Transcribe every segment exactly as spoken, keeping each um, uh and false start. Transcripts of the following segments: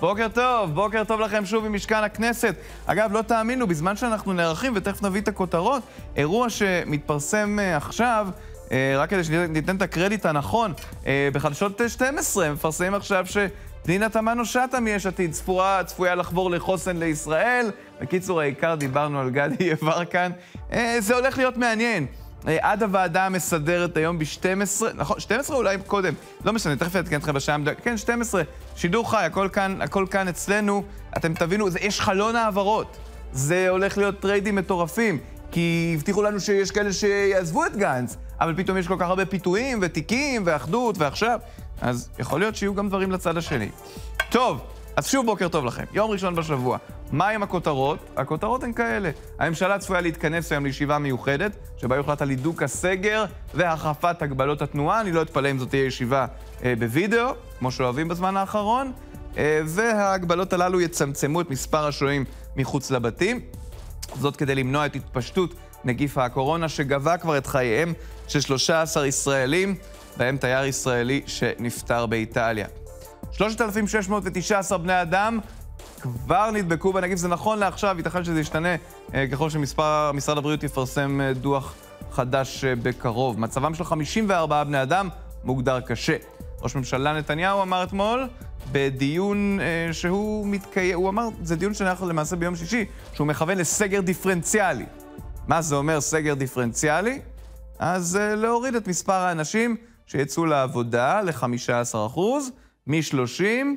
בוקר טוב, בוקר טוב לכם שוב ממשכן הכנסת. אגב, לא תאמינו, בזמן שאנחנו נערכים ותכף נביא את הכותרות, אירוע שמתפרסם עכשיו, רק כדי שניתן את הקרדיט הנכון, בחדשות שתים עשרה, מפרסמים עכשיו שפנינה תמנו שטה מיש עתיד צפויה, צפויה לחבור לחוסן לישראל. בקיצור, העיקר דיברנו על גדי יברקן. זה הולך להיות מעניין. עד הוועדה המסדרת היום ב-שתים עשרה, נכון, שתים עשרה אולי קודם, לא משנה, תכף אתקן אתכם בשעה, כן, שתים עשרה, שידור חי, הכל כאן, הכל כאן אצלנו, אתם תבינו, זה, יש חלון העברות, זה הולך להיות טריידים מטורפים, כי הבטיחו לנו שיש כאלה שיעזבו את גנץ, אבל פתאום יש כל כך הרבה פיתויים ותיקים ואחדות ועכשיו, אז יכול להיות שיהיו גם דברים לצד השני. טוב, אז שוב בוקר טוב לכם, יום ראשון בשבוע. מה עם הכותרות? הכותרות הן כאלה. הממשלה צפויה להתכנס היום לישיבה מיוחדת, שבה יוחלט על הידוק הסגר והחרפת הגבלות התנועה. אני לא אתפלא אם זאת תהיה ישיבה אה, בווידאו, כמו שאוהבים בזמן האחרון, אה, וההגבלות הללו יצמצמו את מספר השוהים מחוץ לבתים. זאת כדי למנוע את התפשטות נגיף הקורונה, שגבה כבר את חייהם של שלושה עשר ישראלים, בהם תייר ישראלי שנפטר באיטליה. שלושת אלפים שש מאות ותשע עשרה בני אדם כבר נדבקו בנגיף. זה נכון לעכשיו, ייתכן שזה ישתנה ככל שמשרד הבריאות יפרסם דוח חדש בקרוב. מצבם של חמישים וארבעה בני אדם מוגדר קשה. ראש ממשלה נתניהו אמר אתמול בדיון שהוא מתקיים, הוא אמר, זה דיון שנערך למעשה ביום שישי, שהוא מכוון לסגר דיפרנציאלי. מה זה אומר סגר דיפרנציאלי? אז להוריד את מספר האנשים שיצאו לעבודה ל-חמישה עשר אחוז, מ-שלושים,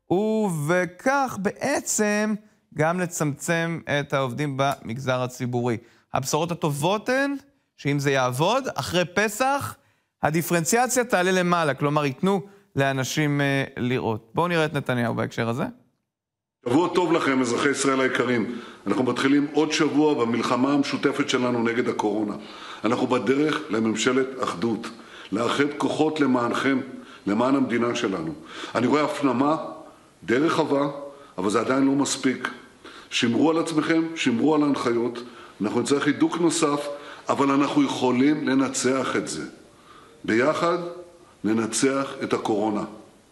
ובכך בעצם גם לצמצם את העובדים במגזר הציבורי. הבשורות הטובות הן שאם זה יעבוד, אחרי פסח, הדיפרנציאציה תעלה למעלה, כלומר ייתנו לאנשים אה, לראות. בואו נראה את נתניהו בהקשר הזה. שבוע טוב לכם, אזרחי ישראל היקרים. אנחנו מתחילים עוד שבוע במלחמה המשותפת שלנו נגד הקורונה. אנחנו בדרך לממשלת אחדות, לאחד כוחות למענכם, למען המדינה שלנו. אני רואה הפנמה די רחבה, אבל זה עדיין לא מספיק. שמרו על עצמכם, שמרו על ההנחיות. אנחנו נצטרך הידוק נוסף, אבל אנחנו יכולים לנצח את זה. ביחד ננצח את הקורונה.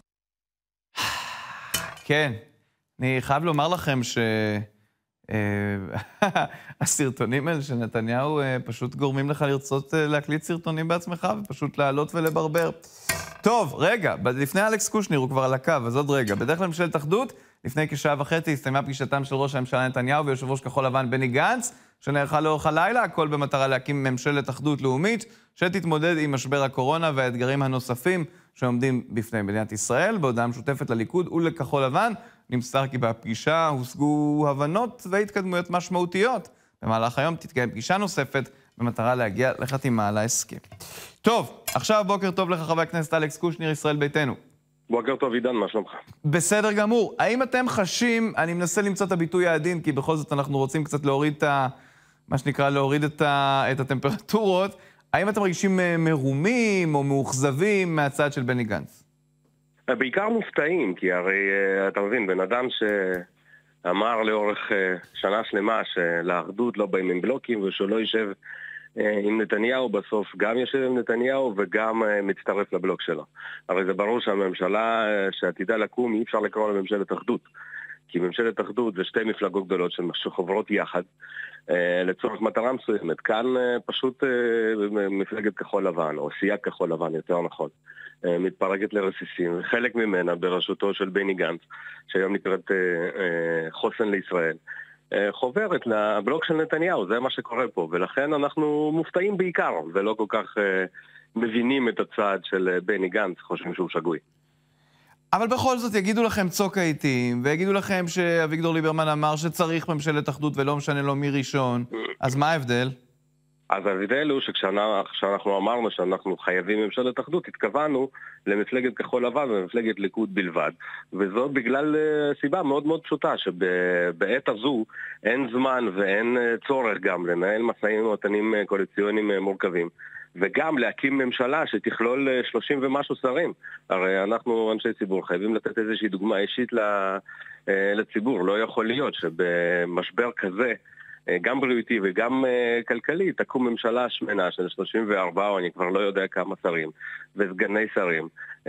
כן, אני חייב לומר לכם שהסרטונים האלה של נתניהו פשוט גורמים לך לרצות להקליט סרטונים בעצמך ופשוט לעלות ולברבר. טוב, רגע, לפני אלכס קושניר הוא כבר על הקו, אז עוד רגע. בדרך כלל ממשלת אחדות, לפני כשעה וחצי הסתיימה פגישתם של ראש הממשלה נתניהו ויושב ראש כחול לבן בני גנץ, שנערכה לאורך הלילה, הכל במטרה להקים ממשלת אחדות לאומית, שתתמודד עם משבר הקורונה והאתגרים הנוספים שעומדים בפני מדינת ישראל. בהודעה משותפת לליכוד ולכחול לבן, נמסר כי בפגישה הושגו הבנות והתקדמויות משמעותיות. במהלך היום תתקיים פגישה נוספת במטרה להגיע לחתימה על ההסכם. טוב, עכשיו בוקר טוב לך חבר הכנסת אלכס קושניר, ישראל ביתנו. בוקר טוב עידן, מה שלומך? בסדר גמור. האם אתם חשים, אני מנסה למצוא את הביטוי העדין, כי בכל זאת אנחנו רוצים קצת להוריד את ה... מה שנקרא, להוריד את, ה, את הטמפרטורות, האם אתם מרגישים מרומים או מאוכזבים מהצד של בני גנץ? בעיקר מופתעים, כי הרי אתה מבין, בן אדם שאמר לאורך שנה שלמה שלאחדות לא באים עם בלוקים ושהוא לא יישב עם נתניהו, בסוף גם יושב עם נתניהו וגם מצטרף לבלוק שלו. הרי זה ברור שהממשלה שעתידה לקום אי אפשר לקרוא לממשלת אחדות, כי ממשלת אחדות זה שתי מפלגות גדולות שחוברות יחד לצורך מטרה מסוימת. כאן פשוט מפלגת כחול לבן, או סיעת כחול לבן יותר נכון, מתפרקת לרסיסים, וחלק ממנה בראשותו של בני גנץ, שהיום נקראת חוסן לישראל, חוברת לבלוק של נתניהו. זה מה שקורה פה, ולכן אנחנו מופתעים בעיקר, ולא כל כך מבינים את הצעד של בני גנץ, חושבים שהוא שגוי. אבל בכל זאת יגידו לכם צוק העיתים, ויגידו לכם שאביגדור ליברמן אמר שצריך ממשלת אחדות ולא משנה לו מי ראשון, אז מה ההבדל? אז ההבדל הוא שכשאנחנו אמרנו שאנחנו חייבים ממשלת אחדות, התכוונו למפלגת כחול לבן ומפלגת ליכוד בלבד, וזאת בגלל סיבה מאוד מאוד פשוטה, שבעת הזו אין זמן ואין צורך גם לנהל משאים ומתנים קואליציוניים מורכבים, וגם להקים ממשלה שתכלול שלושים ומשהו שרים. הרי אנחנו אנשי ציבור חייבים לתת איזושהי דוגמה אישית לציבור. לא יכול להיות שבמשבר כזה גם בריאותי וגם כלכלי, תקום ממשלה שמנה של שלושים וארבעה, או אני כבר לא יודע כמה שרים, וסגני שרים.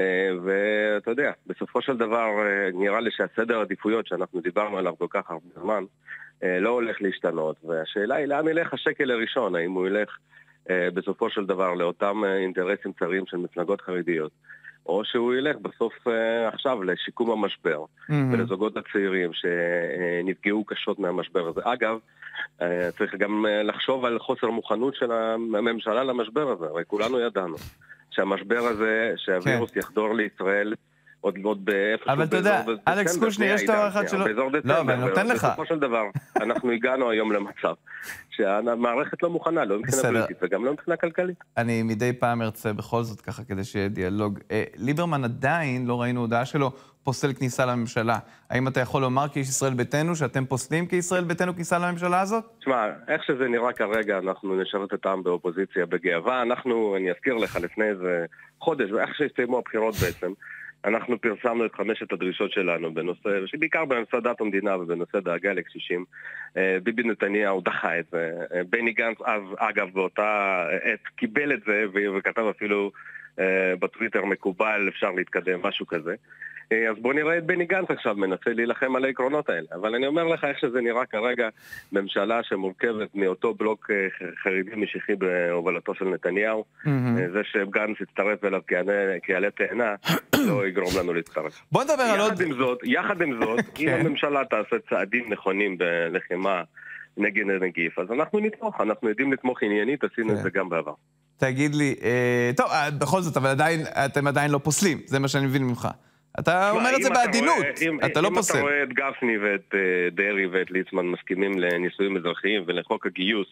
ואתה יודע, בסופו של דבר נראה לי שהסדר העדיפויות שאנחנו דיברנו עליו כל כך הרבה זמן, לא הולך להשתנות. והשאלה היא לאן ילך השקל הראשון, האם הוא ילך בסופו של דבר לאותם אינטרסים צרים של מפלגות חרדיות, או שהוא ילך בסוף עכשיו לשיקום המשבר, mm-hmm. ולזוגות הצעירים שנפגעו קשות מהמשבר הזה. אגב, צריך גם לחשוב על חוסר מוכנות של הממשלה למשבר הזה. הרי כולנו ידענו שהמשבר הזה, שהווירוס כן. יחדור לישראל, עוד מאוד באיפשהו אבל אתה יודע, אלכס קושניר, יש דבר אחד שלא... באזור דצמבר. לא, אבל אני נותן לך. בסופו של דבר, אנחנו הגענו היום למצב שהמערכת לא מוכנה, לא מבחינה פוליטית וגם לא מבחינה כלכלית. אני מדי פעם ארצה בכל זאת ככה כדי שיהיה דיאלוג. ליברמן עדיין, לא ראינו הודעה שלו, פוסל כניסה לממשלה. האם אתה יכול לומר כאיש ישראל ביתנו שאתם פוסלים כישראל ביתנו כניסה לממשלה הזאת? תשמע, איך שזה נראה כרגע, אנחנו נשרת את העם באופוזיציה בגאווה. אנחנו, אני אזכיר לך לפני איזה חודש, ואיך שהסתיימו הבחירות בעצם, אנחנו פרסמנו את חמשת הדרישות שלנו בנושא, שבעיקר בנושא דת המדינה ובנושא דאגה לקשישים. ביבי נתניהו דחה את זה. בני גנץ, אז אגב, באותה עת קיבל את זה וכתב אפילו בטוויטר מקובל, אפשר להתקדם, משהו כזה. אז בוא נראה את בני גנץ עכשיו מנסה להילחם על העקרונות האלה. אבל אני אומר לך איך שזה נראה כרגע, ממשלה שמורכבת מאותו בלוק חרדי משיחי בהובלתו של נתניהו, mm-hmm. זה שגנץ יצטרף אליו כעלה תאנה, לא יגרום לנו להצטרף. בוא נדבר על עוד... עם זאת, יחד עם זאת, אם הממשלה תעשה צעדים נכונים בלחימה נגד הנגיף, אז אנחנו נתמוך, אנחנו יודעים לתמוך עניינית, עשינו את זה גם בעבר. תגיד לי, טוב, בכל זאת, אבל עדיין, אתם עדיין לא פוסלים, זה מה שאני מבין ממך. אתה אומר את זה בעדינות, אתה לא פוסל. אם אתה רואה את גפני ואת דרי ואת ליצמן מסכימים לנישואים אזרחיים ולחוק הגיוס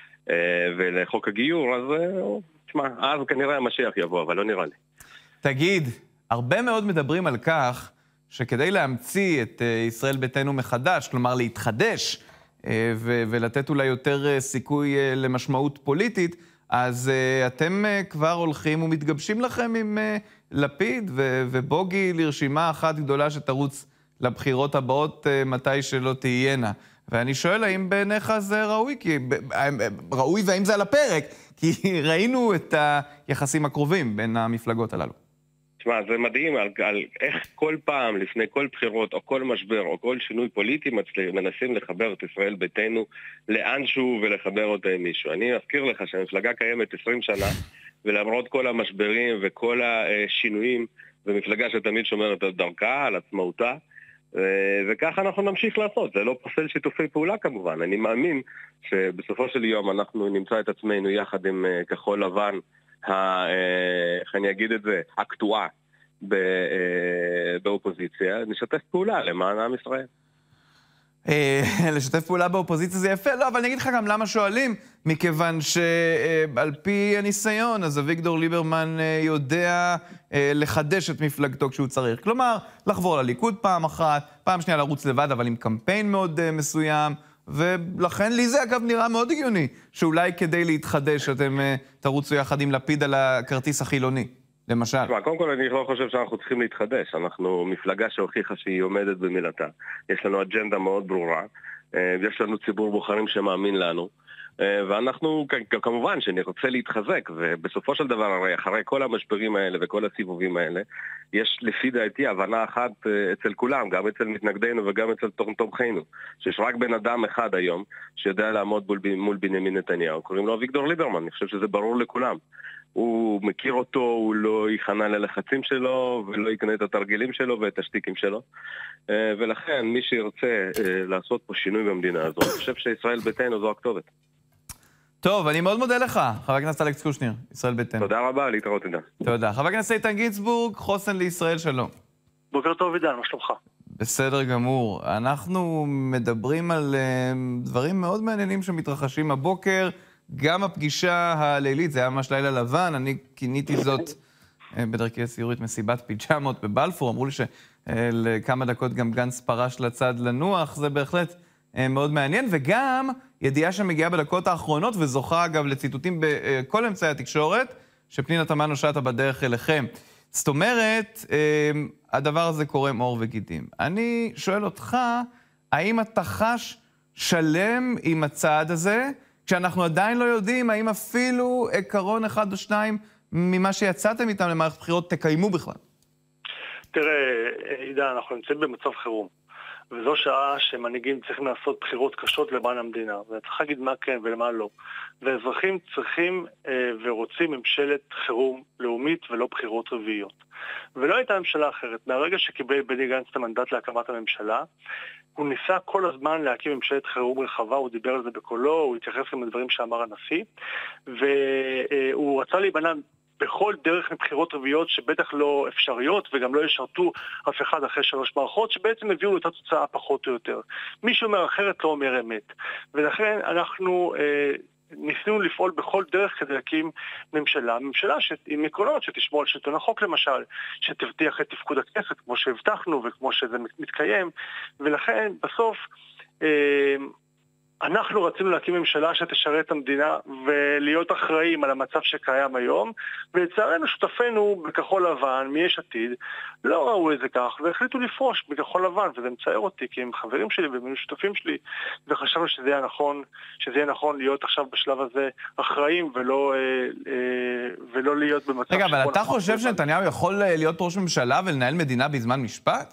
ולחוק הגיור, אז תשמע, אז כנראה המשיח יבוא, אבל לא נראה לי. תגיד, הרבה מאוד מדברים על כך שכדי להמציא את ישראל ביתנו מחדש, כלומר להתחדש ולתת אולי יותר סיכוי למשמעות פוליטית, אז uh, אתם uh, כבר הולכים ומתגבשים לכם עם uh, לפיד ו- ובוגי לרשימה אחת גדולה שתרוץ לבחירות הבאות uh, מתי שלא תהיינה. ואני שואל האם בעיניך זה ראוי, כי, ראוי והאם זה על הפרק, כי ראינו את היחסים הקרובים בין המפלגות הללו. תשמע, זה מדהים על, על איך כל פעם, לפני כל בחירות או כל משבר או כל שינוי פוליטי, מנסים לחבר את ישראל ביתנו לאנשהו ולחבר אותה עם מישהו. אני אזכיר לך שהמפלגה קיימת עשרים שנה, ולמרות כל המשברים וכל השינויים, זו מפלגה שתמיד שומרת על דרכה, על עצמאותה, וככה אנחנו נמשיך לעשות. זה לא פוסל שיתופי פעולה כמובן. אני מאמין שבסופו של יום אנחנו נמצא את עצמנו יחד עם כחול לבן, איך אני אגיד את זה, אקטואה באופוזיציה, נשתף פעולה למען עם ישראל. לשתף פעולה באופוזיציה זה יפה, לא, אבל אני אגיד לך גם למה שואלים, מכיוון שעל פי הניסיון, אז אביגדור ליברמן יודע לחדש את מפלגתו כשהוא צריך. כלומר, לחבור לליכוד פעם אחת, פעם שנייה לרוץ לבד, אבל עם קמפיין מאוד מסוים, ולכן לי זה אגב נראה מאוד הגיוני, שאולי כדי להתחדש אתם תרוצו יחד עם לפיד על הכרטיס החילוני, למשל. תשמע, קודם כל אני לא חושב שאנחנו צריכים להתחדש, אנחנו מפלגה שהוכיחה שהיא עומדת במילתה, יש לנו אג'נדה מאוד ברורה, יש לנו ציבור בוחרים שמאמין לנו, ואנחנו כמובן שנרצה להתחזק, ובסופו של דבר הרי אחרי כל המשברים האלה וכל הסיבובים האלה, יש לפי דעתי הבנה אחת אצל כולם, גם אצל מתנגדינו וגם אצל תומכינו, שיש רק בן אדם אחד היום שיודע לעמוד מול בנימין נתניהו, קוראים לו אביגדור ליברמן, אני חושב שזה ברור לכולם. הוא מכיר אותו, הוא לא ייכנע ללחצים שלו ולא יקנה את התרגילים שלו ואת השטיקים שלו, ולכן מי שירצה לעשות פה שינוי במדינה הזו, אני חושב שישראל ביתנו זו הכתובת. טוב, אני מאוד מודה לך, חבר הכנסת אלכס קושניר, ישראל ביתנו. תודה רבה, להתראות עידן. תודה. חבר הכנסת איתן גינצבורג, חוסן לישראל, שלום. בוקר טוב עידן, מה שלומך? בסדר גמור. אנחנו מדברים על uh, דברים מאוד מעניינים שמתרחשים הבוקר, גם הפגישה הלילית, זה היה ממש לילה לבן, אני כיניתי זאת uh, בדרכי הסיורית מסיבת פיג'מות בבלפור, אמרו לי שלכמה uh, דקות גם גנץ פרש לצד לנוח, זה בהחלט uh, מאוד מעניין, וגם ידיעה שמגיעה בדקות האחרונות, וזוכה אגב לציטוטים בכל אמצעי התקשורת, שפנינה תמנו שטה בדרך אליכם. זאת אומרת, הדבר הזה קורם עור וגידים. אני שואל אותך, האם אתה חש שלם עם הצעד הזה, כשאנחנו עדיין לא יודעים האם אפילו עקרון אחד או שניים ממה שיצאתם איתם למערכת בחירות תקיימו בכלל? תראה, עידן, אנחנו נמצאים במצב חירום. וזו שעה שמנהיגים צריכים לעשות בחירות קשות למען המדינה. וצריך להגיד מה כן ולמה לא. ואזרחים צריכים אה, ורוצים ממשלת חירום לאומית ולא בחירות רביעיות. ולא הייתה ממשלה אחרת. מהרגע שקיבל בני גנץ את המנדט להקמת הממשלה, הוא ניסה כל הזמן להקים ממשלת חירום רחבה, הוא דיבר על זה בקולו, הוא התייחס גם לדברים שאמר הנשיא, והוא רצה להימנע בכל דרך מבחירות רביעיות שבטח לא אפשריות וגם לא ישרתו אף אחד אחרי שלוש מערכות שבעצם הביאו לאותה תוצאה פחות או יותר. מישהו אומר אחרת לא אומר אמת. ולכן אנחנו אה, ניסינו לפעול בכל דרך כדי להקים ממשלה. ממשלה עם עקרונות שתשמור על שלטון החוק למשל, שתבטיח את תפקוד הכנסת כמו שהבטחנו וכמו שזה מתקיים. ולכן בסוף אה, אנחנו רצינו להקים ממשלה שתשרת את המדינה ולהיות אחראים על המצב שקיים היום, ולצערנו שותפינו בכחול לבן, מיש עתיד, לא ראו את זה כך, והחליטו לפרוש בכחול לבן, וזה מצער אותי, כי הם חברים שלי והם שותפים שלי, וחשבנו שזה יהיה נכון, שזה יהיה נכון להיות עכשיו בשלב הזה אחראים, ולא, אה, אה, ולא להיות במצב... רגע, אבל אתה חושב שנתניהו יכול להיות ראש ממשלה ולנהל מדינה בזמן משפט?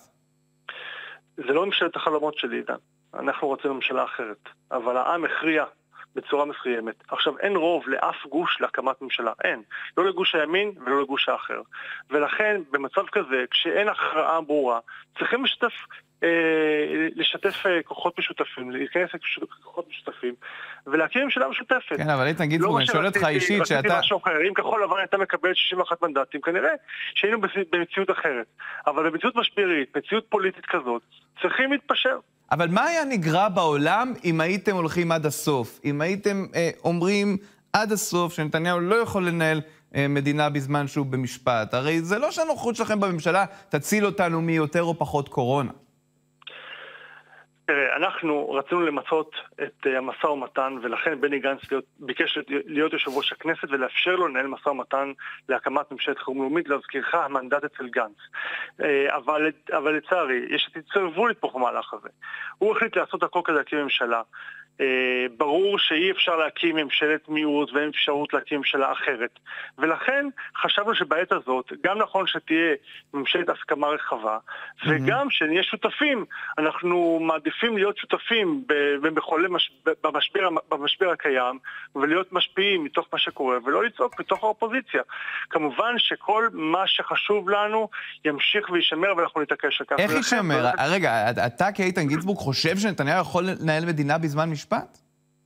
זה לא ממשלת החלומות שלי, עידן. אנחנו רוצים ממשלה אחרת, אבל העם הכריע בצורה מסוימת. עכשיו, אין רוב לאף גוש להקמת ממשלה, אין. לא לגוש הימין ולא לגוש האחר. ולכן, במצב כזה, כשאין הכרעה ברורה, צריכים לשתף, אה, לשתף אה, כוחות משותפים, להיכנס לכוחות משותפים, ולהקים ממשלה משותפת. כן, אבל איתן גינזבורג, אני שואל אותך אישית שאתה... רציתי משהו אחר, אם כחול לבן הייתה מקבלת שישים ואחד מנדטים, כנראה שהיינו במציאות אחרת. אבל במציאות משברית, מציאות פוליטית כזאת, צריכים להתפשר. אבל מה היה נגרע בעולם אם הייתם הולכים עד הסוף? אם הייתם אה, אומרים עד הסוף שנתניהו לא יכול לנהל אה, מדינה בזמן שהוא במשפט? הרי זה לא שהנוכחות שלכם בממשלה תציל אותנו מיותר או פחות קורונה. תראה, אנחנו רצינו למצות את המשא ומתן, ולכן בני גנץ להיות, ביקש להיות יושב ראש הכנסת ולאפשר לו לנהל משא ומתן להקמת ממשלת חירום לאומית, להזכירך המנדט אצל גנץ. אבל, אבל לצערי, יש תצטרבו לתפוך המהלך הזה. הוא החליט לעשות הכל כדי להקים ממשלה. ברור שאי אפשר להקים ממשלת מיעוט ואין אפשרות להקים ממשלה אחרת. ולכן חשבנו שבעת הזאת גם נכון שתהיה ממשלת הסכמה רחבה, וגם שנהיה שותפים. אנחנו מעדיפים להיות שותפים במחולל במשבר, במשבר הקיים, ולהיות משפיעים מתוך מה שקורה, ולא לצעוק מתוך האופוזיציה. כמובן שכל מה שחשוב לנו ימשיך וישמר, ואנחנו נתעקש על כך. איך ישמר? רגע, אתה כאיתן גינזבורג חושב שנתניהו יכול לנהל מדינה בזמן משפט?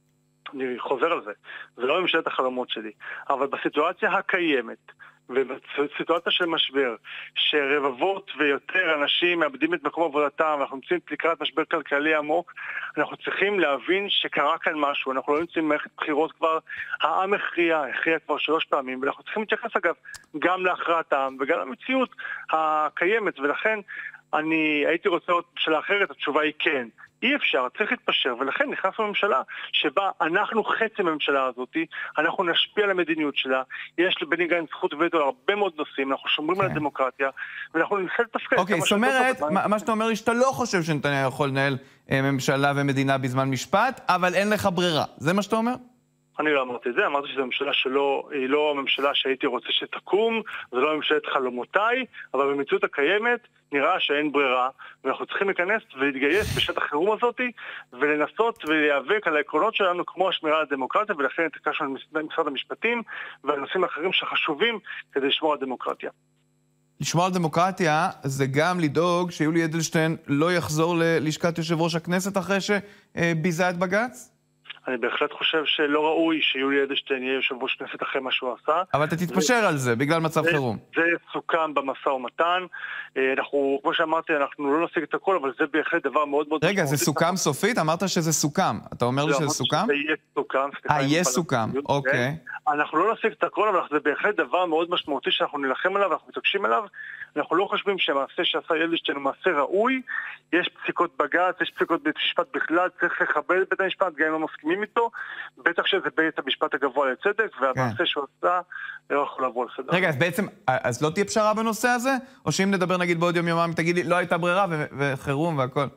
אני חוזר על זה. זה לא ממשלת החלומות שלי. אבל בסיטואציה הקיימת, ובסיטואציה של משבר, שרבבות ויותר אנשים מאבדים את מקום עבודתם, ואנחנו נמצאים לקראת משבר כלכלי עמוק, אנחנו צריכים להבין שקרה כאן משהו. אנחנו לא נמצאים במערכת בחירות כבר, העם הכריע, הכריע כבר שלוש פעמים, ואנחנו צריכים להתייחס אגב גם להכרעת העם וגם למציאות הקיימת, ולכן אני הייתי רוצה עוד שאלה אחרת, התשובה היא כן. אי אפשר, צריך להתפשר, ולכן נכנסנו לממשלה שבה אנחנו חצי מהממשלה הזאת, אנחנו נשפיע על המדיניות שלה, יש לבני גנץ זכות וטו על הרבה מאוד נושאים, אנחנו שומרים על הדמוקרטיה, ואנחנו ננסה לתפקד. אוקיי, זאת אומרת, מה שאתה אומר לי שאתה לא חושב שנתניהו יכול לנהל ממשלה ומדינה בזמן משפט, אבל אין לך ברירה, זה מה שאתה אומר? אני לא אמרתי את זה, אמרתי שזו ממשלה שלא, היא לא הממשלה שהייתי רוצה שתקום, זו לא ממשלת חלומותיי, אבל במציאות הקיימת נראה שאין ברירה, ואנחנו צריכים להיכנס ולהתגייס בשעת החירום הזאת, ולנסות ולהיאבק על העקרונות שלנו כמו השמירה על הדמוקרטיה, ולכן התעקשנו על משרד המשפטים ועל נושאים אחרים שחשובים כדי לשמור על הדמוקרטיה. לשמור על דמוקרטיה זה גם לדאוג שיולי אדלשטיין לא יחזור ללשכת יושב ראש הכנסת אחרי שביזה את בג"ץ? אני בהחלט חושב שלא ראוי שיולי אדלשטיין יהיה יושב ראש כנסת אחרי מה שהוא עשה. אבל אתה תתפשר על זה, בגלל מצב חירום. זה סוכם במשא ומתן. אנחנו, כמו שאמרתי, אנחנו לא נשיג את הכל, אבל זה בהחלט דבר מאוד מאוד... רגע, זה סוכם סופית? אמרת שזה סוכם. אתה אומר לי שזה סוכם? זה יהיה סוכם. אה, יהיה סוכם, אוקיי. אנחנו לא נשיג את הכל, אבל זה בהחלט דבר מאוד משמעותי שאנחנו נלחם עליו, אנחנו מתעקשים עליו. אנחנו לא חושבים שהמעשה שעשה אדלשטיין הוא מעשה ראוי. יש פסיקות בג"ץ, יש פסיקות בית המשפט בכלל, צריך לכבד את בית המשפט, גם אם לא מסכימים איתו, בטח שזה בית המשפט הגבוה לצדק, והמעשה שהוא עשה לא יכול לבוא לסדר. רגע, אז בעצם, אז לא תהיה פשרה בנושא הזה? או שאם נדבר נגיד בעוד יום יומיים, תגיד לי, לא הייתה ברירה וחירום והכל?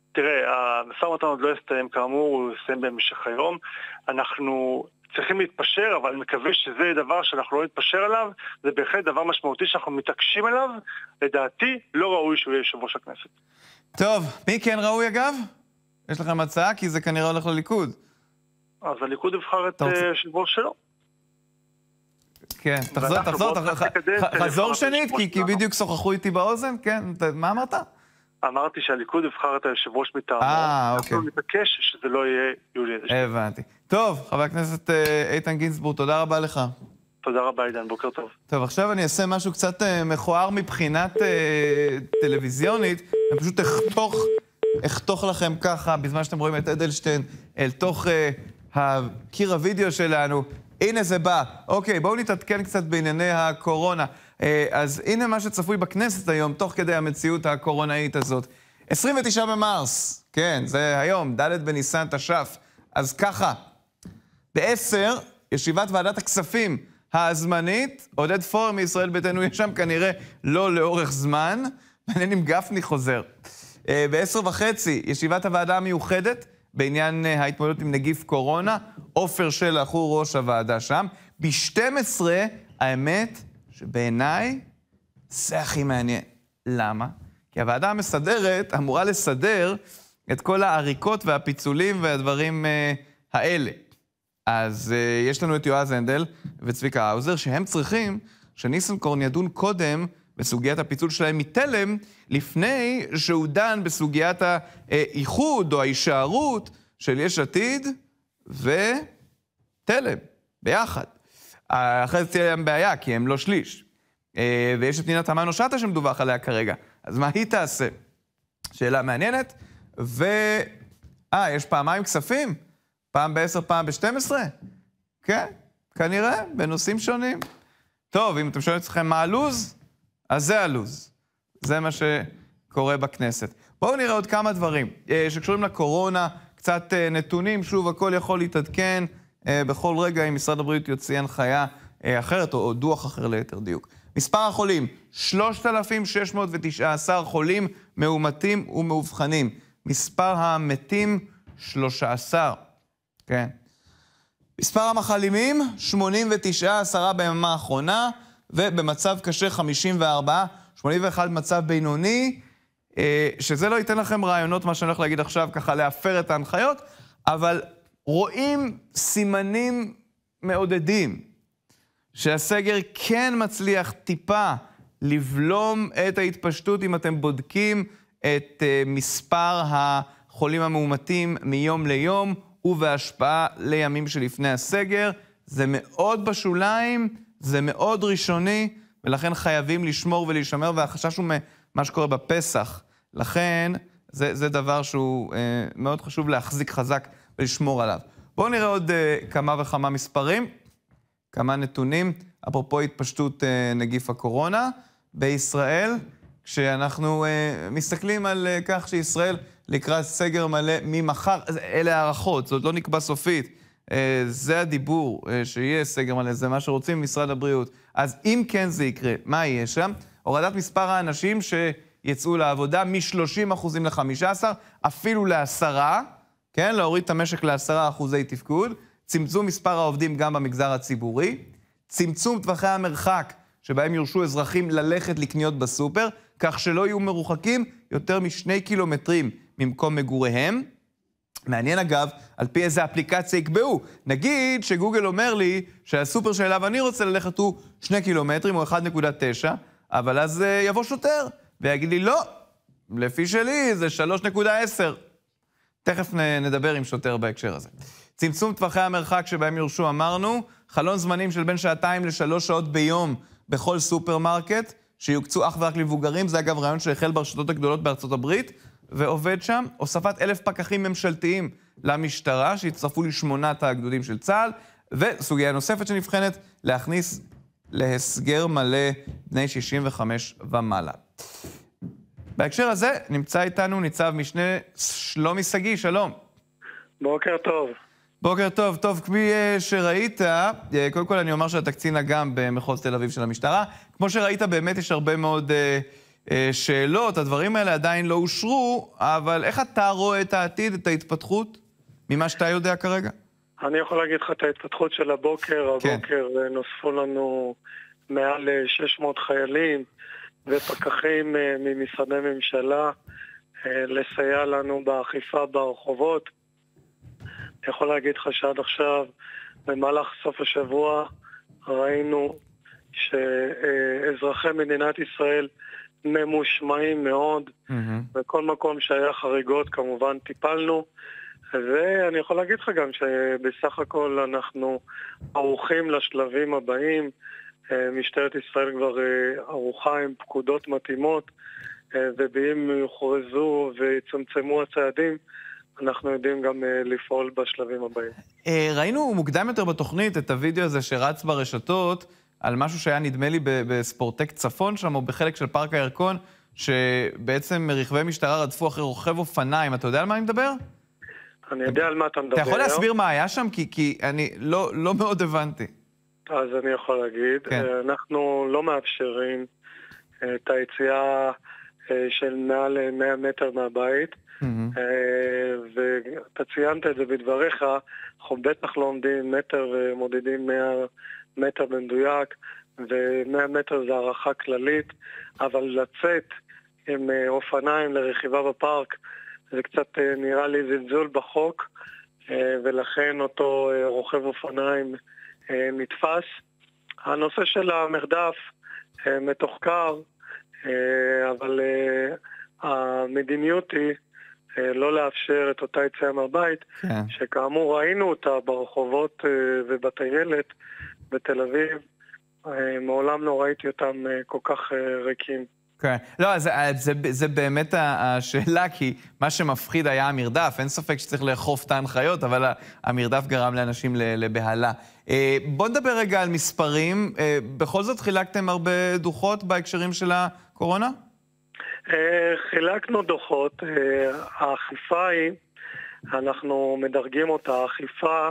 תראה, המשא ומתן עוד לא יסתיים כאמור, הוא יסתיים בהמשך היום. אנחנו צריכים להתפשר, אבל אני מקווה שזה דבר שאנחנו לא נתפשר עליו, זה בהחלט דבר משמעותי שאנחנו מתעקשים עליו. לדעתי, לא ראוי שהוא יהיה יושב ראש הכנסת. טוב, מי כן ראוי אגב? יש לכם הצעה? כי זה כנראה הולך לליכוד. אז הליכוד יבחר את יושב ראש שלו. כן, תחזור, תחזור, חזור שנית, כי בדיוק שוחחו איתי באוזן, כן, מה אמרת? אמרתי שהליכוד יבחר את היושב ראש מטעמו. אה, אוקיי. אנחנו נתעקש שזה לא יהיה יולי אדלשטיין. הבנתי. טוב, חבר הכנסת איתן גינזבורג, תודה רבה לך. תודה רבה, עידן, בוקר טוב. טוב, עכשיו אני אעשה משהו קצת מכוער מבחינת טלוויזיונית, אני פשוט אחתוך, אחתוך לכם ככה, בזמן שאתם רואים את אדלשטיין, אל תוך הקיר הוידאו שלנו. הנה זה בא. אוקיי, בואו נתעדכן קצת בענייני הקורונה. אז הנה מה שצפוי בכנסת היום, תוך כדי המציאות הקורונאית הזאת. עשרים ותשעה במרס, כן, זה היום, ד' בניסן תש"ף. אז ככה, בעשר, ישיבת ועדת הכספים הזמנית, עודד פורר מישראל ביתנו יש שם כנראה לא לאורך זמן, מעניין אם גפני חוזר. בעשר וחצי, ישיבת הוועדה המיוחדת, בעניין ההתמודדות עם נגיף קורונה, עופר שלח הוא ראש הוועדה שם. ב-שתים עשרה, האמת שבעיניי זה הכי מעניין. למה? כי הוועדה המסדרת אמורה לסדר את כל העריקות והפיצולים והדברים uh, האלה. אז uh, יש לנו את יועז הנדל וצביקה האוזר, שהם צריכים שניסנקורן ידון קודם בסוגיית הפיצול שלהם מתלם, לפני שהוא דן בסוגיית האיחוד או ההישארות של יש עתיד ותלם, ביחד. אחרי זה תהיה להם בעיה, כי הם לא שליש. ויש את פנינה תמנו שטה שמדווח עליה כרגע. אז מה היא תעשה? שאלה מעניינת. ו... אה, יש פעמיים כספים? פעם בעשר, פעם בשתים עשרה? כן, כנראה, בנושאים שונים. טוב, אם אתם שואלים אצלכם מה הלוז, אז זה הלוז. זה מה שקורה בכנסת. בואו נראה עוד כמה דברים שקשורים לקורונה, קצת נתונים, שוב, הכל יכול להתעדכן בכל רגע אם משרד הבריאות יוציא הנחיה אחרת או דוח אחר ליתר דיוק. מספר החולים, שלושת אלפים שש מאות ותשע עשרה חולים מאומתים ומאובחנים. מספר המתים, שלושה עשר. כן. מספר המחלימים, שמונים ותשע, עשרה ביממה האחרונה, ובמצב קשה חמישים וארבע, שמונים ואחת מצב בינוני, שזה לא ייתן לכם רעיונות, מה שאני הולך להגיד עכשיו, ככה להפר את ההנחיות, אבל רואים סימנים מעודדים, שהסגר כן מצליח טיפה לבלום את ההתפשטות, אם אתם בודקים את מספר החולים המאומתים מיום ליום, ובהשפעה לימים שלפני הסגר. זה מאוד בשוליים, זה מאוד ראשוני, ולכן חייבים לשמור ולהישמר, והחשש הוא מה שקורה בפסח. לכן זה, זה דבר שהוא אה, מאוד חשוב להחזיק חזק ולשמור עליו. בואו נראה עוד אה, כמה וכמה מספרים, כמה נתונים, אפרופו התפשטות אה, נגיף הקורונה בישראל, כשאנחנו אה, מסתכלים על אה, כך שישראל לקראת סגר מלא ממחר, אלה הערכות, זאת לא נקבע סופית, אה, זה הדיבור, אה, שיהיה סגר מלא, זה מה שרוצים משרד הבריאות. אז אם כן זה יקרה, מה יהיה שם? הורדת מספר האנשים שיצאו לעבודה מ-שלושים אחוזים ל-חמישה עשר, אפילו לעשרה, כן? להוריד את המשק לעשרה אחוזי תפקוד, צמצום מספר העובדים גם במגזר הציבורי, צמצום טווחי המרחק שבהם יורשו אזרחים ללכת לקניות בסופר, כך שלא יהיו מרוחקים יותר משני קילומטרים ממקום מגוריהם. מעניין אגב, על פי איזה אפליקציה יקבעו. נגיד שגוגל אומר לי שהסופר שאליו אני רוצה ללכת הוא שני קילומטרים או אחת נקודה תשע, אבל אז יבוא שוטר ויגיד לי לא, לפי שלי זה שלוש נקודה עשר. תכף נדבר עם שוטר בהקשר הזה. צמצום טווחי המרחק שבהם יורשו אמרנו, חלון זמנים של בין שעתיים לשלוש שעות ביום בכל סופרמרקט, שיוקצו אך ורק למבוגרים, זה אגב רעיון שהחל ברשתות הגדולות בארצות הברית, ועובד שם, הוספת אלף פקחים ממשלתיים למשטרה, שהצטרפו לשמונת הגדודים של צה"ל, וסוגיה נוספת שנבחנת, להכניס להסגר מלא בני שישים וחמש ומעלה. בהקשר הזה נמצא איתנו ניצב משנה שלומי שגיא, שלום. בוקר טוב. בוקר טוב, טוב, כמי שראית, קודם כל אני אומר שאתה קצין אג"ם במחוז תל אביב של המשטרה, כמו שראית באמת יש הרבה מאוד שאלות, הדברים האלה עדיין לא אושרו, אבל איך אתה רואה את העתיד, את ההתפתחות, ממה שאתה יודע כרגע? אני יכול להגיד לך את ההתפתחות של הבוקר. כן. הבוקר נוספו לנו מעל שש מאות חיילים ופקחים ממשרדי ממשלה לסייע לנו באכיפה ברחובות. אני יכול להגיד לך שעד עכשיו, במהלך סוף השבוע, ראינו שאזרחי מדינת ישראל ממושמעים מאוד, mm-hmm. וכל מקום שהיה חריגות כמובן טיפלנו, ואני יכול להגיד לך גם שבסך הכל אנחנו ערוכים לשלבים הבאים. משטרת ישראל כבר ערוכה עם פקודות מתאימות, ובאים יוכרזו ויצמצמו הצעדים, אנחנו יודעים גם לפעול בשלבים הבאים. ראינו מוקדם יותר בתוכנית את הוידאו הזה שרץ ברשתות, על משהו שהיה נדמה לי בספורטק צפון שם, או בחלק של פארק הירקון, שבעצם רכבי משטרה רדפו אחרי רוכב אופניים. אתה יודע על מה אני מדבר? אני יודע על מה אתה מדבר. אתה יכול להסביר מה היה שם? כי, כי אני לא, לא מאוד הבנתי. אז אני יכול להגיד, כן. אנחנו לא מאפשרים את היציאה של מעל מאה מטר מהבית, mm-hmm. ואתה ציינת את זה בדבריך, אנחנו בטח לא עומדים מטר ומודדים מאה מטר במדויק, ו-מאה מטר זה הערכה כללית, אבל לצאת עם אופניים לרכיבה בפארק, זה קצת נראה לי זלזול בחוק, ולכן אותו רוכב אופניים נתפס. הנושא של המרדף מתוחקר, אבל המדיניות היא לא לאפשר את אותה יציאה מהבית, כן. שכאמור ראינו אותה ברחובות ובטיילת בתל אביב, מעולם לא ראיתי אותם כל כך ריקים. כן. לא, זה, זה, זה באמת השאלה, כי מה שמפחיד היה המרדף. אין ספק שצריך לאכוף את ההנחיות, אבל המרדף גרם לאנשים לבהלה. בוא נדבר רגע על מספרים. בכל זאת חילקתם הרבה דוחות בהקשרים של הקורונה? חילקנו דוחות. האכיפה היא, אנחנו מדרגים אותה, האכיפה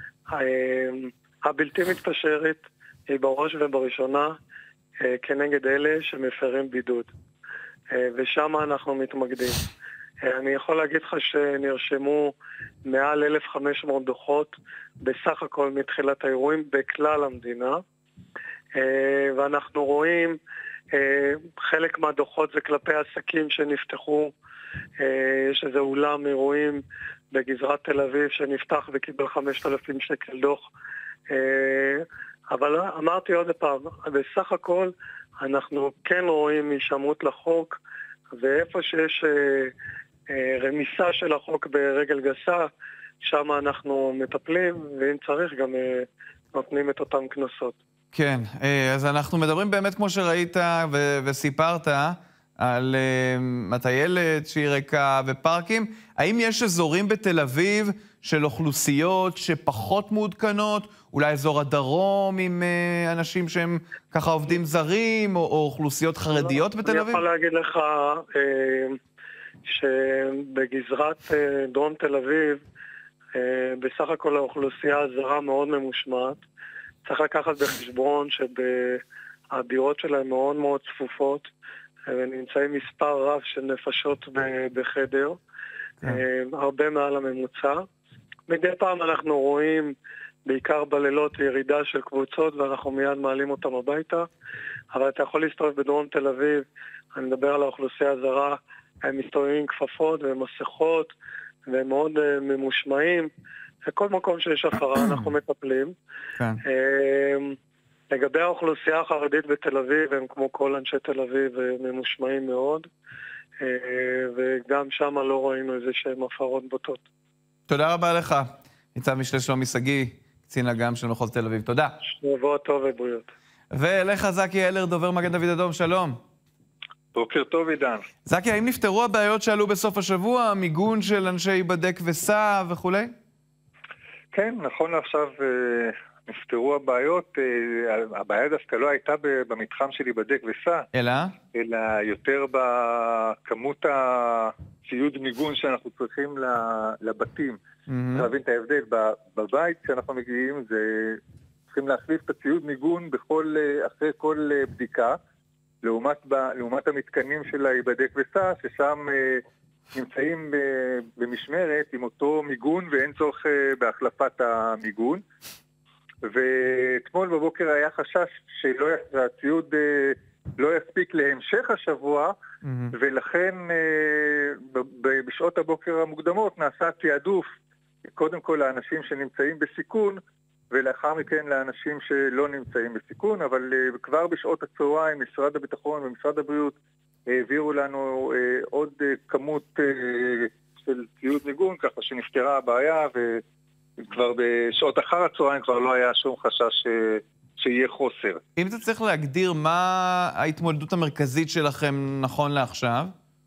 הבלתי מתפשרת היא בראש ובראשונה כנגד אלה שמפרים בידוד. ושם אנחנו מתמקדים. אני יכול להגיד לך שנרשמו מעל אלף וחמש מאות דוחות בסך הכל מתחילת האירועים בכלל המדינה. ואנחנו רואים חלק מהדוחות זה כלפי עסקים שנפתחו. יש איזה אולם אירועים בגזרת תל אביב שנפתח וקיבל חמשת אלפים שקל דוח. אבל אמרתי עוד פעם, בסך הכל אנחנו כן רואים הישמעות לחוק, ואיפה שיש אה, אה, רמיסה של החוק ברגל גסה, שם אנחנו מטפלים, ואם צריך גם אה, נותנים את אותם כנסות. כן, אז אנחנו מדברים באמת כמו שראית ו- וסיפרת על uh, הטיילת שהיא ריקה ופארקים. האם יש אזורים בתל אביב של אוכלוסיות שפחות מעודכנות? אולי אזור הדרום עם uh, אנשים שהם ככה עובדים זרים, או, או אוכלוסיות חרדיות בתל אביב? אני יכול להגיד לך uh, שבגזרת uh, דרום תל אביב, uh, בסך הכל האוכלוסייה הזרה מאוד ממושמעת. צריך לקחת בחשבון שהדירות שלהם מאוד מאוד צפופות, ונמצאים מספר רב של נפשות בחדר, הרבה מעל הממוצע. מדי פעם אנחנו רואים, בעיקר בלילות, ירידה של קבוצות, ואנחנו מיד מעלים אותם הביתה, אבל אתה יכול להסתובב בדרום תל אביב, אני מדבר על האוכלוסייה הזרה, הם מסתובבים עם כפפות ומסכות, והם מאוד ממושמעים, בכל מקום שיש הפרה אנחנו מטפלים. כן. לגבי האוכלוסייה החרדית בתל אביב, הם כמו כל אנשי תל אביב ממושמעים מאוד, וגם שם לא ראינו איזה שהם הפרות בוטות. תודה רבה לך, ניצב משנה שלומי שגיא, קצין אג"ם של מחוז תל אביב. תודה. שבוע טוב ובריאות. ואליך זקי אלר, דובר מגן דוד אדום, שלום. בוקר טוב עידן. זקי, האם נפתרו הבעיות שעלו בסוף השבוע, מיגון של אנשי בדק וסע וכולי? כן, נכון לעכשיו נפתרו הבעיות. הבעיה דווקא לא הייתה במתחם של ייבדק וסע, אלא? אלא יותר בכמות הציוד מיגון שאנחנו צריכים לבתים. צריך להבין את ההבדל. בבית כשאנחנו מגיעים, זה צריכים להחליף את הציוד מיגון בכל, אחרי כל בדיקה, לעומת, לעומת המתקנים של היבדק וסע, ששם נמצאים במשמרת עם אותו מיגון ואין צורך בהחלפת המיגון. ואתמול בבוקר היה חשש שהציוד לא יספיק להמשך השבוע, mm-hmm. ולכן בשעות הבוקר המוקדמות נעשה תיעדוף קודם כל לאנשים שנמצאים בסיכון, ולאחר מכן לאנשים שלא נמצאים בסיכון, אבל כבר בשעות הצהריים משרד הביטחון ומשרד הבריאות העבירו לנו עוד כמות של ציוד מיגון, ככה שנפתרה הבעיה, וכבר בשעות אחר הצהריים כבר לא היה שום חשש שיהיה חוסר. אם אתה צריך להגדיר מה ההתמודדות המרכזית שלכם נכון לעכשיו?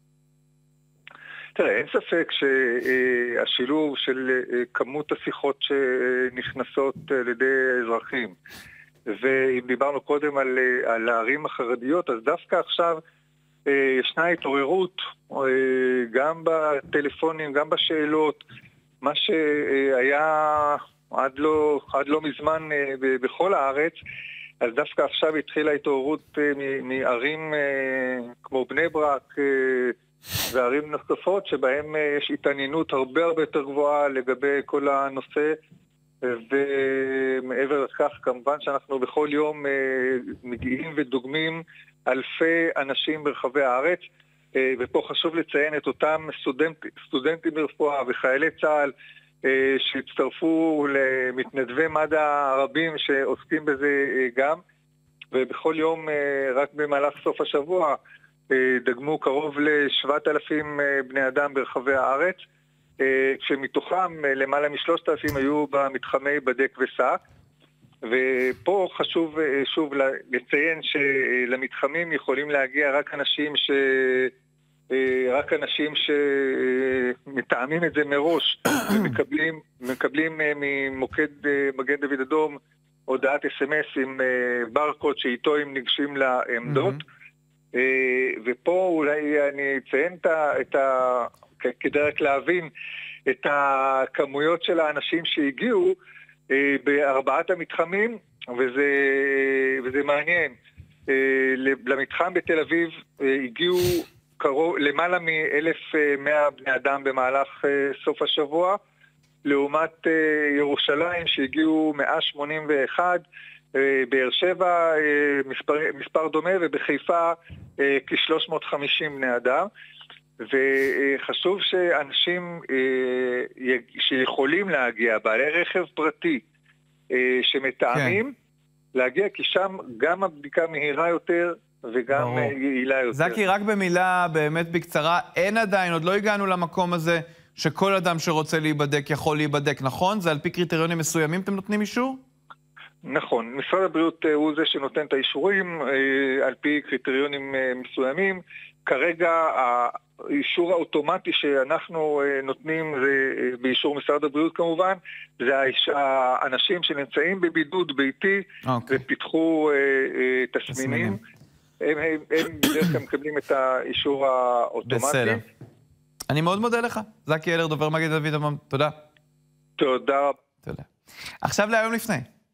תראה, אין ספק שהשילוב של כמות השיחות שנכנסות על ידי אזרחים, ואם דיברנו קודם על, על הערים החרדיות, אז דווקא עכשיו ישנה התעוררות, גם בטלפונים, גם בשאלות, מה שהיה עד לא, עד לא מזמן בכל הארץ, אז דווקא עכשיו התחילה התעוררות מערים כמו בני ברק, וערים נוספות שבהם יש התעניינות הרבה הרבה יותר גבוהה לגבי כל הנושא, ומעבר לכך כמובן שאנחנו בכל יום מגיעים ודוגמים אלפי אנשים ברחבי הארץ, ופה חשוב לציין את אותם סטודנט, סטודנטים ברפואה וחיילי צה"ל שהצטרפו למתנדבי מד"א הרבים שעוסקים בזה גם, ובכל יום רק במהלך סוף השבוע דגמו קרוב ל-שבעת אלפים בני אדם ברחבי הארץ, כשמתוכם למעלה מ-שלושת אלפים היו במתחמי בדק וסע. ופה חשוב שוב לציין שלמתחמים יכולים להגיע רק אנשים ש... רק אנשים שמתאמים את זה מראש ומקבלים מקבלים ממוקד מגן דוד אדום הודעת אס אם אס עם ברקוד שאיתו הם ניגשים לעמדות. ופה אולי אני אציין את ה... כדי רק להבין את הכמויות של האנשים שהגיעו בארבעת המתחמים, וזה, וזה מעניין. למתחם בתל אביב הגיעו קרוב, למעלה מ-אלף ומאה בני אדם במהלך סוף השבוע, לעומת ירושלים שהגיעו מאה שמונים ואחת, באר שבע מספר, מספר דומה, ובחיפה כ-שלוש מאות וחמישים בני אדם. וחשוב שאנשים שיכולים להגיע, בעלי רכב פרטי שמתאמים, כן. להגיע, כי שם גם הבדיקה מהירה יותר וגם ברור. יעילה יותר. זקי, רק במילה באמת בקצרה, אין עדיין, עוד לא הגענו למקום הזה שכל אדם שרוצה להיבדק יכול להיבדק, נכון? זה על פי קריטריונים מסוימים אתם נותנים אישור? נכון, משרד הבריאות הוא זה שנותן את האישורים על פי קריטריונים מסוימים. כרגע האישור האוטומטי שאנחנו נותנים זה באישור משרד הבריאות כמובן, זה האנשים שנמצאים בבידוד ביתי okay. ופיתחו תסמינים, הם, הם, הם בדרך כלל מקבלים את האישור האוטומטי. בסדר. אני מאוד מודה לך. זקי אלר, דובר מגן דוד אדום. תודה. תודה רבה. תודה. עכשיו להיום לפני.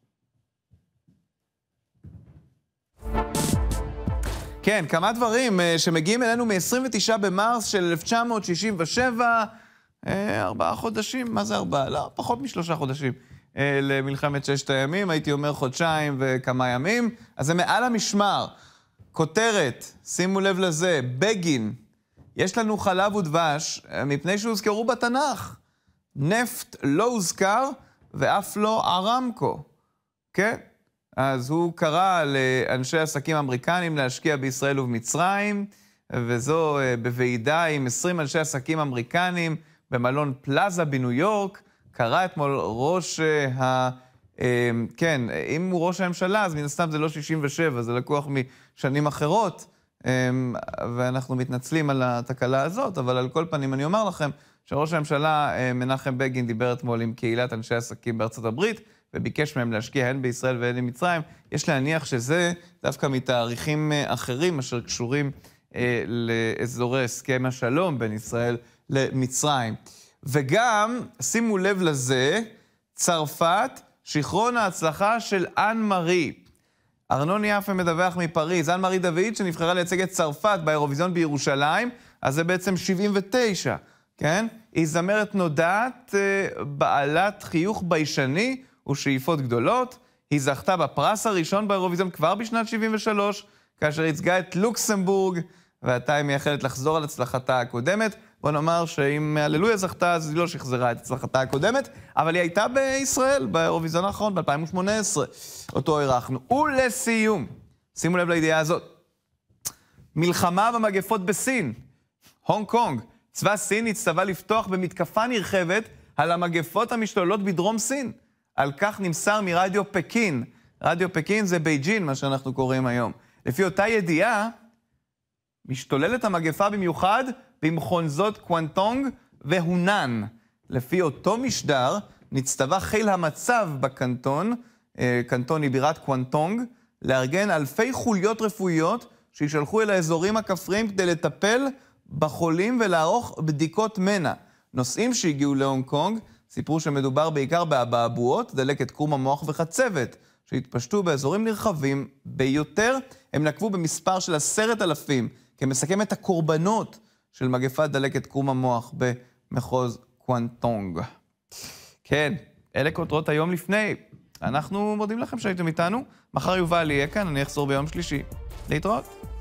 כן, כמה דברים שמגיעים אלינו מ-עשרים ותשעה במרס של אלף תשע מאות שישים ושבע, ארבעה חודשים, מה זה ארבעה? לא, פחות משלושה חודשים למלחמת ששת הימים, הייתי אומר חודשיים וכמה ימים, אז זה מעל המשמר. כותרת, שימו לב לזה, בגין, יש לנו חלב ודבש, מפני שהוזכרו בתנ"ך. נפט לא הוזכר ואף לא ארמקו. כן? אז הוא קרא לאנשי עסקים אמריקנים להשקיע בישראל ובמצרים, וזו בוועידה עם עשרים אנשי עסקים אמריקנים במלון פלאזה בניו יורק. קרא אתמול ראש ה... כן, אם הוא ראש הממשלה, אז מן הסתם זה לא שישים ושבע, זה לקוח משנים אחרות, ואנחנו מתנצלים על התקלה הזאת, אבל על כל פנים אני אומר לכם שראש הממשלה מנחם בגין דיבר אתמול עם קהילת אנשי עסקים בארצות הברית, וביקש מהם להשקיע הן בישראל והן במצרים. יש להניח שזה דווקא מתאריכים אחרים אשר קשורים אה, לאזורי הסכם השלום בין ישראל למצרים. וגם, שימו לב לזה, צרפת, שכרון ההצלחה של אן מארי. ארנון יפה מדווח מפריז, אן מארי דוד שנבחרה לייצג את צרפת באירוויזיון בירושלים, אז זה בעצם שבעים ותשע, כן? היא זמרת נודעת, בעלת חיוך ביישני ושאיפות גדולות. היא זכתה בפרס הראשון באירוויזיון כבר בשנת שבעים ושלוש, כאשר ייצגה את לוקסמבורג, ועתה היא מייחלת לחזור על הצלחתה הקודמת. בוא נאמר שאם הללויה זכתה, אז היא לא שחזרה את הצלחתה הקודמת, אבל היא הייתה בישראל, באירוויזיון האחרון, ב-אלפיים שמונה עשרה, אותו אירחנו. ולסיום, שימו לב לידיעה הזאת, מלחמה במגפות בסין, הונג קונג, צבא סין הצטווה לפתוח במתקפה נרחבת על המגפות המשתוללות בדרום סין. על כך נמסר מרדיו פקין. רדיו פקין זה בייג'ין, מה שאנחנו קוראים היום. לפי אותה ידיעה, משתוללת המגפה במיוחד במחוזות קוונטונג והונן. לפי אותו משדר, נצטווה חיל המצב בקנטון, קנטון היא בירת קוונטונג, לארגן אלפי חוליות רפואיות שישלחו אל האזורים הכפריים כדי לטפל בחולים ולערוך בדיקות מנע. נוסעים שהגיעו להונג קונג סיפרו שמדובר בעיקר באבעבועות, דלקת קרום המוח וחצבת, שהתפשטו באזורים נרחבים ביותר. הם נקבו במספר של עשרת אלפים, כמסכם את הקורבנות של מגפת דלקת קרום המוח במחוז קוונטונג. כן, אלה כותרות היום לפני. אנחנו מודים לכם שהייתם איתנו. מחר יובל יהיה כאן, אני אחזור ביום שלישי. להתראות.